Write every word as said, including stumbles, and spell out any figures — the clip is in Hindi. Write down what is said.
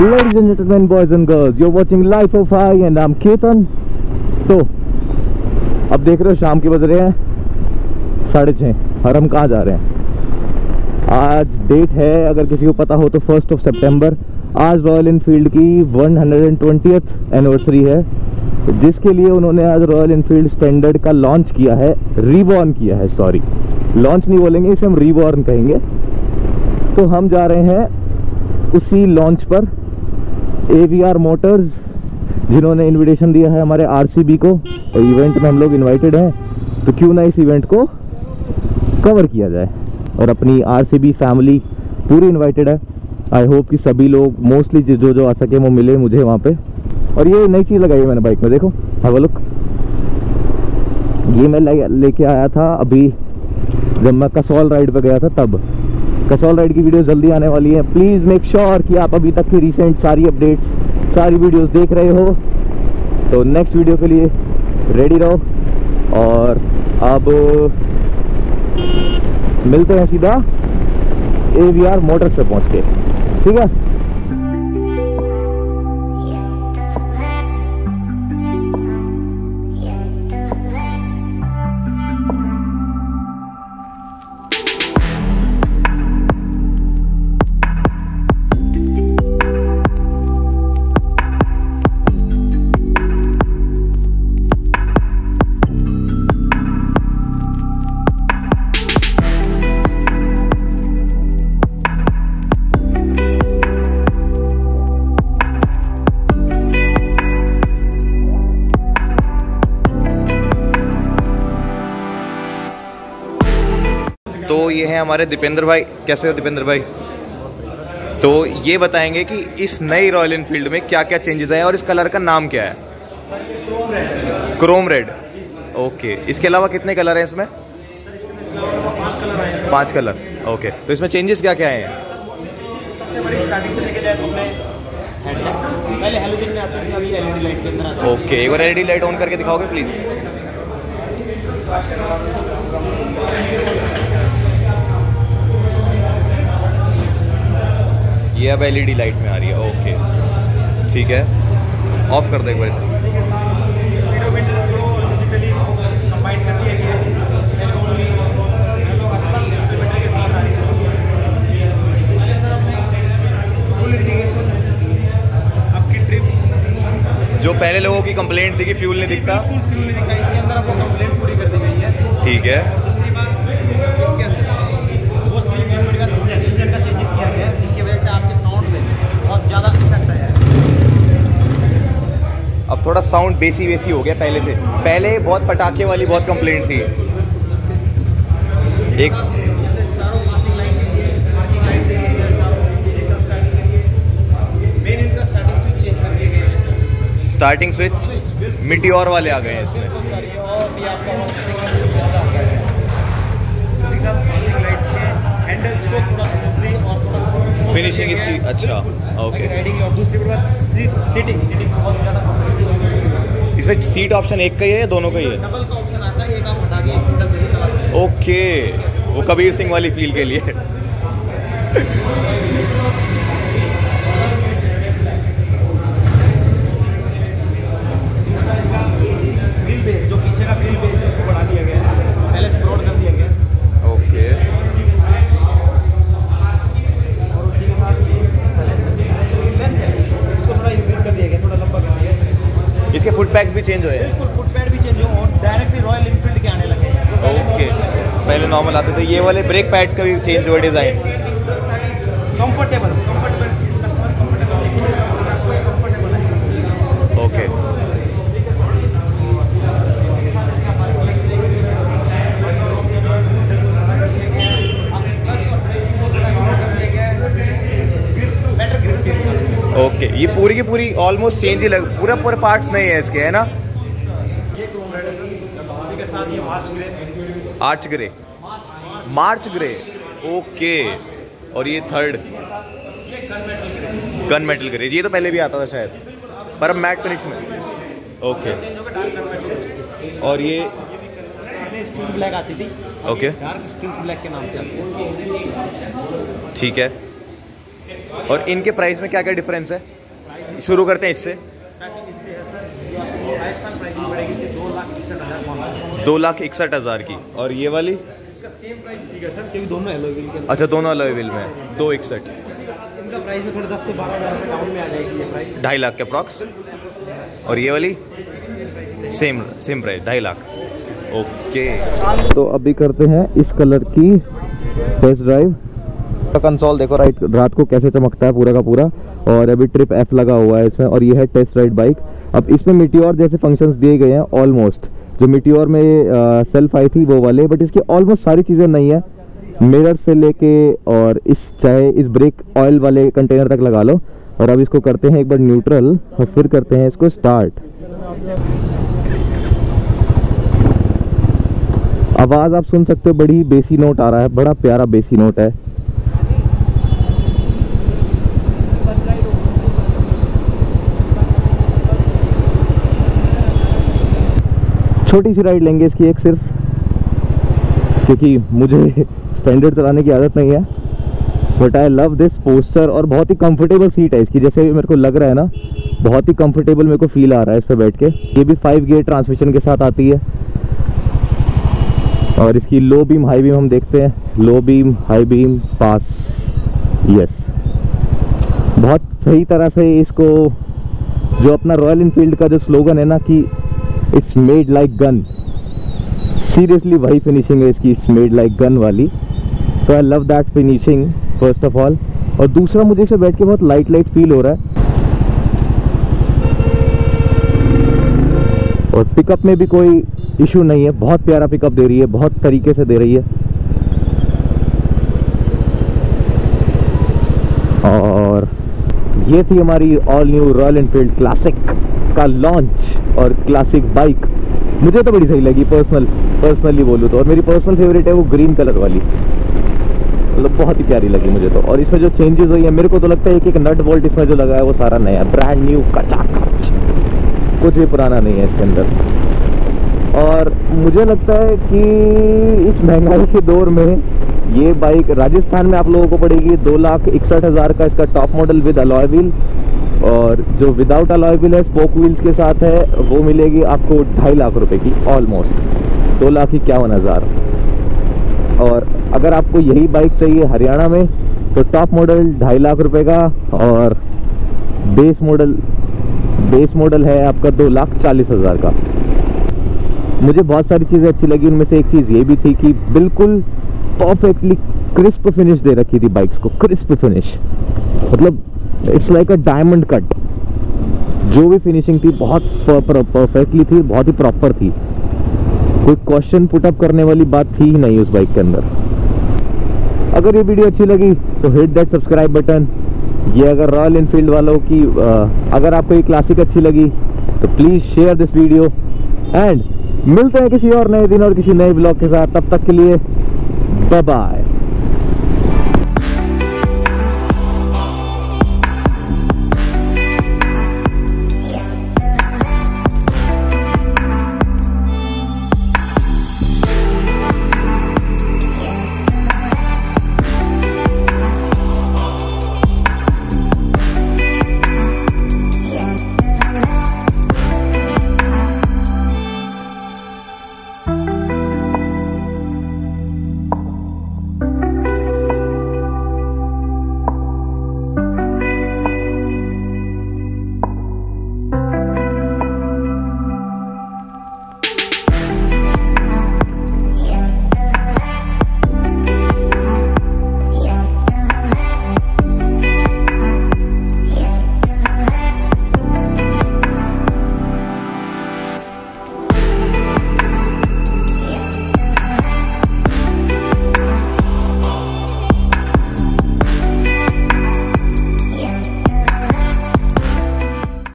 Ladies and gentlemen, boys and girls, you're watching Life of I and I'm Ketan। तो अब देख रहे हो शाम के बज रहे हैं साढ़े छः और हम कहाँ जा रहे हैं। आज डेट है, अगर किसी को पता हो तो फर्स्ट ऑफ सितंबर। आज रॉयल इनफील्ड की वन हंड्रेड ट्वेंटियथ एनिवर्सरी है, जिसके लिए उन्होंने आज रॉयल इनफील्ड स्टैंडर्ड का लॉन्च किया है, रीबॉर्न किया है। सॉरी, लॉन्च नहीं बोलेंगे, इसे हम रीबॉर्न कहेंगे। तो हम जा रहे हैं उसी लॉन्च पर। ए वी आर मोटर्स जिन्होंने इनविटेशन दिया है हमारे आरसीबी को, और इवेंट में हम लोग इनवाइटेड हैं, तो क्यों ना इस इवेंट को कवर किया जाए। और अपनी आरसीबी फैमिली पूरी इनवाइटेड है। आई होप कि सभी लोग मोस्टली जो जो आ सके वो मिले मुझे वहाँ पे। और ये नई चीज़ लगाई है मैंने बाइक में, देखो हैव अ लुक। ये मैं लेके आया था अभी जब मैं कसौल राइड पे गया था, तब। कसौल राइड की वीडियो जल्दी आने वाली है। प्लीज़ मेक श्योर कि आप अभी तक की रिसेंट सारी अपडेट्स, सारी वीडियोस देख रहे हो, तो नेक्स्ट वीडियो के लिए रेडी रहो। और अब मिलते हैं सीधा ए वी आर मोटर्स पे पहुंच के, ठीक है। तो ये हैं हमारे दीपेंद्र भाई। कैसे हो दीपेंद्र भाई? तो ये बताएंगे कि इस नई रॉयल इनफील्ड में क्या क्या चेंजेस आए और इस कलर का नाम क्या है? Chrome red. ओके, इसके अलावा कितने कलर हैं इसमें? पांच कलर। ओके, तो इसमें चेंजेस क्या क्या हैं? सबसे बड़ी स्टार्टिंग से लेके जाए तो हमने पहले हैलोजन में आती थी, अभी एलईडी लाइट के अंदर आती है। ओके, एक बार एलईडी लाइट ऑन करके दिखाओगे प्लीज? ये अब एलईडी लाइट में आ रही है। ओके ठीक है, ऑफ कर दो एक बार इसे। इसी के साथ स्पीडोमीटर जो डिजिटली कंबाइन कर दिया गया है, ओनली स्पीडोमीटर के साथ आ रही है। इसके अंदर हमने फुल इंडिकेशन, आपकी ट्रिप, जो पहले लोगों की कंप्लेंट थी कि फ्यूल नहीं दिखता, बिल्कुल फ्यूल नहीं दिखता, इसके अंदर आपको कंप्लेंट पूरी कर दी गई है। ठीक है। दूसरी बात, इसके अंदर मोस्टली बड़ी बात इंजन इंजन का चेंजेस किया गया है, जिसकी वजह से आपके साउंड में बहुत ज़्यादा इफेक्ट आया है। अब थोड़ा साउंड बेसी बेसी हो गया पहले से। पहले बहुत पटाखे वाली बहुत कंप्लेंट थी। एक जैसे चारों पासिंग लाइन के लिए पार्किंग लाइन के लिए मेन इनका स्टार्टिंग स्विच चेंज कर दिए गए हैं। स्टार्टिंग स्विच मिटियोर वाले आ गए हैं इसमें। और भी आपका उसी के साथ पासिंग लाइट्स के हैंडल्स को थोड़ा स्मूथली और थोड़ा फिनिशिंग इसकी अच्छा। Okay, riding. और दूसरी बात सीटिंग सीटिंग बहुत ज़्यादा। इसमें सीट ऑप्शन एक का ही है या दोनों का ही है? डबल का ऑप्शन आता है, एक आप हटा के एक सिंगल पे भी चला सकते हैं। ओके, वो कबीर सिंह वाली फील के लिए। इसका व्हील बेस, जो पीछे का व्हील बेस है, इसको बढ़ा दिया गया है, पहले से ब्रॉड कर दिया गया है। ओके, और उसी के साथ ये लेंथ है, इसको थोड़ा इंक्रीज कर दिया गया, थोड़ा लंबा कर दिया गया। इसके फुट पैक्स भी चेंज हुए हैं। बिल्कुल, फुट पैड भी चेंज हो और डायरेक्टली रॉयल इनफील्ड के आने लगे हैं। जो पहले ओके, पहले नॉर्मल आते थे। ये वाले ब्रेक पैड्स का भी चेंज हुआ design. Comfortable comfortable customer comfortable comfortable है। ओके, ओके, ये पूरी की पूरी ऑलमोस्ट चेंज ही लग, पूरा पूरा पार्ट्स नहीं है इसके, है ना? ये क्रोम रेड है सर। इसी के साथ ये marsh grey, arch grey, marsh grey. Okay, और ये थर्ड ये gunmetal grey, gunmetal grey. ये तो पहले भी आता था शायद, पर अब मैट फिनिश में। ओके, चेंज हो गया, डार्क गन मेटल। और ये पहले स्टील ब्लैक आती थी, ओके, डार्क स्टील ब्लैक के नाम से आती है। ठीक है। और इनके प्राइस में क्या क्या डिफरेंस है? शुरू करते हैं इससे। स्टार्टिंग इससे है सर, राजस्थान प्राइसिंग पड़ेगी इसकी दो लाख इकसठ हज़ार पाँच सौ। दो लाख इकसठ हज़ार की। और ये वाली इसका सेम प्राइस दिखेगा सर, क्योंकि दोनों एलॉय व्हील के अंदर। अच्छा, दोनों अलॉय व्हील में दो इकसठ। उसी के साथ इनका प्राइस में थोड़ा दस से बारह हज़ार रुपये डाउन में आ जाएगी ये प्राइस। ढाई लाख के अप्रॉक्स। और ये वाली सेम सेम प्राइस ढाई लाख। ओके, तो अभी करते हैं इस कलर की टेस्ट ड्राइव। कंसोल देखो राइट रात को कैसे चमकता है पूरा का पूरा। और अभी ट्रिप एफ लगा हुआ है इसमें, और ये है टेस्ट राइड बाइक। अब इसमें मीटियोर जैसे फंक्शंस दिए गए हैं ऑलमोस्ट, जो मीटियोर में आ, सेल्फ आई थी वो वाले, बट इसकी ऑलमोस्ट सारी चीज़ें नहीं है। मिरर से लेके और इस चाहे इस ब्रेक ऑयल वाले कंटेनर तक लगा लो। और अब इसको करते हैं एक बार न्यूट्रल और फिर करते हैं इसको स्टार्ट। आवाज़ आप सुन सकते हो, बड़ी बेसी नोट आ रहा है, बड़ा प्यारा बेसी नोट है। छोटी सी राइड लेंगे इसकी एक सिर्फ, क्योंकि मुझे स्टैंडर्ड चलाने की आदत नहीं है। But I love this posture, और बहुत ही कंफर्टेबल सीट है इसकी, जैसे मेरे को लग रहा है ना, बहुत ही कंफर्टेबल मेरे को फील आ रहा है इस पे बैठ के। ये भी फाइव गियर ट्रांसमिशन के साथ आती है। और इसकी लो बीम हाई बीम हम देखते हैं, low beam high beam pass, yes. बहुत सही तरह से इसको, जो अपना रॉयल इनफील्ड का जो स्लोगन है ना कि it's made like gun, seriously वही फिनिशिंग है इसकी, इट्स मेड लाइक गन वाली। तो I love that finishing first of all. और दूसरा, मुझे इसे बैठ के बहुत लाइट लाइट फील हो रहा है। और पिकअप में भी कोई इशू नहीं है, बहुत प्यारा पिकअप दे रही है, बहुत तरीके से दे रही है। और ये थी हमारी all new Royal Enfield classic का लॉन्च और क्लासिक बाइक। मुझे तो बड़ी सही लगी पर्सनल पर्सनली बोलूँ तो। और मेरी पर्सनल फेवरेट है वो ग्रीन कलर वाली, मतलब बहुत ही प्यारी लगी मुझे तो। और इसमें जो चेंजेस हुई है, मेरे को तो लगता है एक एक नट बोल्ट इसमें जो लगा है वो सारा नया, ब्रांड न्यू, कचाकच, कुछ भी पुराना नहीं है इसके अंदर। और मुझे लगता है कि इस महंगाई के दौर में ये बाइक राजस्थान में आप लोगों को पड़ेगी दो लाख इकसठ हज़ार का इसका top model with alloy wheel. और जो विदाउट अलॉय व्हील है, स्पोक व्हील्स के साथ है, वो मिलेगी आपको ढाई लाख रुपए की, ऑलमोस्ट दो लाख इक्यावन हज़ार। और अगर आपको यही बाइक चाहिए हरियाणा में, तो टॉप मॉडल ढाई लाख रुपए का, और बेस मॉडल बेस मॉडल है आपका दो लाख चालीस हज़ार का। मुझे बहुत सारी चीज़ें अच्छी लगी, उनमें से एक चीज़ ये भी थी कि बिल्कुल परफेक्टली क्रिस्प फिनिश दे रखी थी बाइक्स को, क्रिस्प फिनिश, मतलब it's like a diamond cut. जो भी फिनिशिंग थी बहुत परफेक्टली थी, बहुत ही प्रॉपर थी, कोई क्वेश्चन पुटअप करने वाली बात थी ही नहीं उस बाइक के अंदर। अगर ये वीडियो अच्छी लगी तो हिट दैट सब्सक्राइब बटन। ये अगर रॉयल एनफील्ड वालों की, अगर आपको ये क्लासिक अच्छी लगी तो please share this video. And मिलते हैं किसी और नए दिन और किसी नए ब्लॉग के साथ, तब तक के लिए बाय बाय।